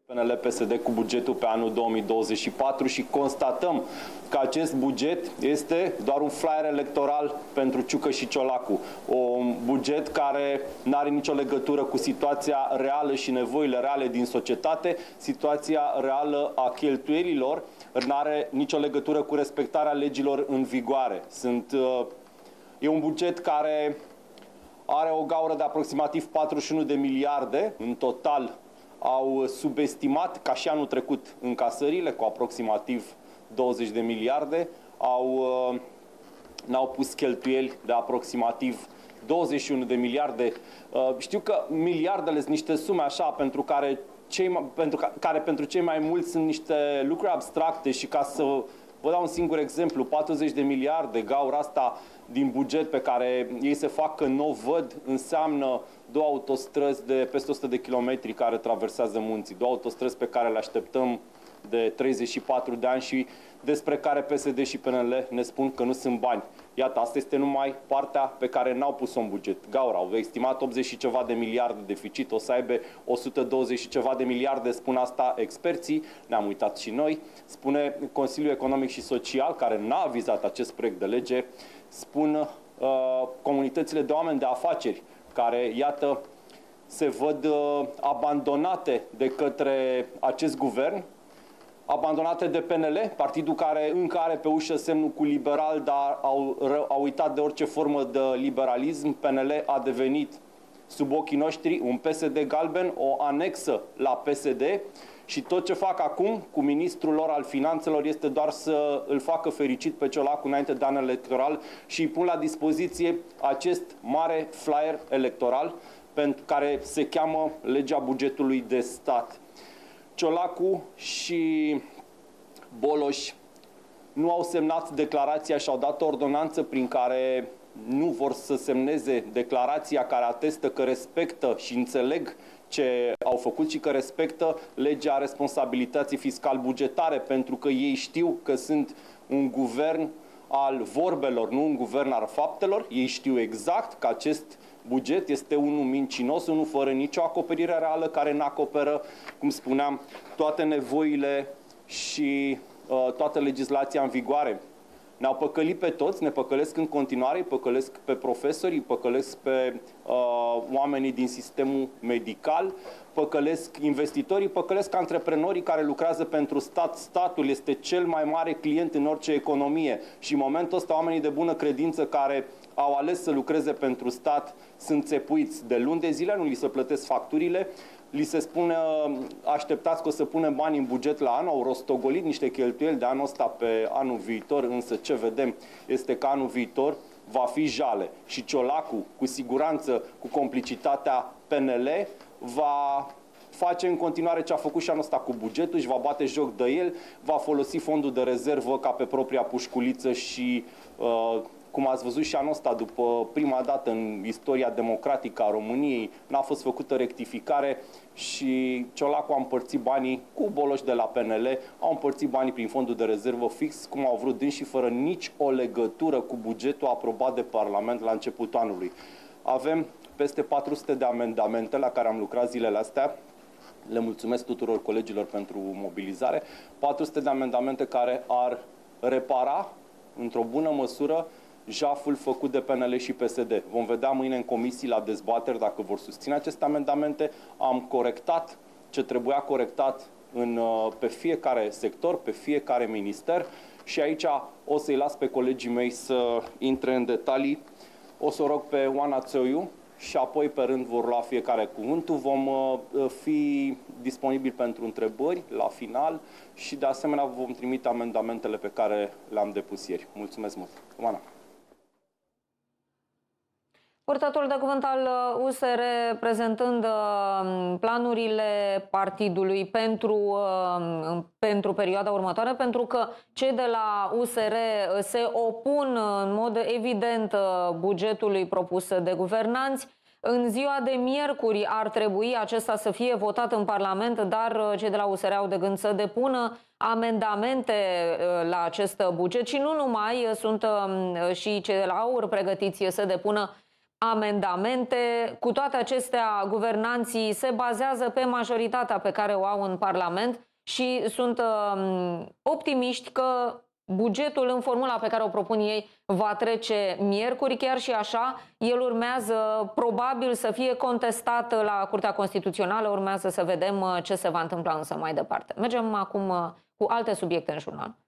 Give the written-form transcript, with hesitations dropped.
PNL-PSD cu bugetul pe anul 2024 și constatăm că acest buget este doar un flyer electoral pentru Ciucă și Ciolacu. Un buget care nu are nicio legătură cu situația reală și nevoile reale din societate, situația reală a cheltuielilor, nu are nicio legătură cu respectarea legilor în vigoare. E un buget care are o gaură de aproximativ 41 de miliarde în total. Au subestimat, ca și anul trecut, încasările cu aproximativ 20 de miliarde, n-au pus cheltuieli de aproximativ 21 de miliarde. Știu că miliardele sunt niște sume așa pentru cei mai mulți sunt niște lucruri abstracte și ca să vă dau un singur exemplu, 40 de miliarde, gaura asta din buget pe care ei se fac că nu o văd, înseamnă două autostrăzi de peste 100 de kilometri care traversează munții, două autostrăzi pe care le așteptăm de 34 de ani și despre care PSD și PNL ne spun că nu sunt bani. Iată, asta este numai partea pe care n-au pus-o în buget. Gaura, au estimat 80 și ceva de miliarde deficit, o să aibă 120 și ceva de miliarde, spun asta experții, ne-am uitat și noi, spune Consiliul Economic și Social, care n-a avizat acest proiect de lege, spun comunitățile de oameni de afaceri, care, iată, se văd abandonate de către acest guvern, abandonate de PNL, partidul care încă are pe ușă semnul cu liberal, dar au uitat de orice formă de liberalism. PNL a devenit, sub ochii noștri, un PSD galben, o anexă la PSD și tot ce fac acum cu ministrul lor al finanțelor este doar să îl facă fericit pe Ciolacu înainte de anul electoral și îi pun la dispoziție acest mare flyer electoral pentru care se cheamă legea bugetului de stat. Ciolacu și Boloș nu au semnat declarația și au dat o ordonanță prin care nu vor să semneze declarația care atestă că respectă și înțeleg ce au făcut și că respectă legea responsabilității fiscal-bugetare, pentru că ei știu că sunt un guvern al vorbelor, nu un guvern al faptelor. Ei știu exact că acest buget este unul mincinos, unul fără nicio acoperire reală, care nu acoperă, cum spuneam, toate nevoile și toată legislația în vigoare. Ne-au păcălit pe toți, ne păcălesc în continuare, îi păcălesc pe profesori, îi păcălesc pe oamenii din sistemul medical, păcălesc investitorii, păcălesc antreprenorii care lucrează pentru stat. Statul este cel mai mare client în orice economie și în momentul ăsta oamenii de bună credință care au ales să lucreze pentru stat sunt țepuiți de luni de zile, nu li se plătesc facturile, li se spune așteptați că o să punem bani în buget la anul, au rostogolit niște cheltuieli de anul ăsta pe anul viitor, însă ce vedem este că anul viitor va fi jale și Ciolacu, cu siguranță, cu complicitatea PNL, va face în continuare ce a făcut și anul ăsta cu bugetul, își va bate joc de el, va folosi fondul de rezervă ca pe propria pușculiță și cum ați văzut și anul ăsta, după prima dată în istoria democratică a României, n-a fost făcută rectificare și Ciolacu a împărțit banii cu Boloș de la PNL, au împărțit banii prin fondul de rezervă fix, cum au vrut dânsi și fără nici o legătură cu bugetul aprobat de Parlament la începutul anului. Avem peste 400 de amendamente la care am lucrat zilele astea. Le mulțumesc tuturor colegilor pentru mobilizare. 400 de amendamente care ar repara, într-o bună măsură, jaful făcut de PNL și PSD. Vom vedea mâine în comisii la dezbateri dacă vor susține aceste amendamente. Am corectat ce trebuia corectat pe fiecare sector, pe fiecare minister și aici o să-i las pe colegii mei să intre în detalii. O să o rog pe Oana Țoiu și apoi pe rând vor lua fiecare cuvântul. Vom fi disponibili pentru întrebări la final și de asemenea vom trimite amendamentele pe care le-am depus ieri. Mulțumesc mult! Oana. Purtătorul de cuvânt al USR prezentând planurile partidului pentru perioada următoare, pentru că cei de la USR se opun în mod evident bugetului propus de guvernanți. În ziua de miercuri ar trebui acesta să fie votat în Parlament, dar cei de la USR au de gând să depună amendamente la acest buget și nu numai, sunt și cei de la AUR pregătiți să depună amendamente. Cu toate acestea, guvernanții se bazează pe majoritatea pe care o au în Parlament și sunt optimiști că bugetul în formula pe care o propun ei va trece miercuri, chiar și așa, el urmează probabil să fie contestat la Curtea Constituțională, urmează să vedem ce se va întâmpla însă mai departe. Mergem acum cu alte subiecte în jurnal.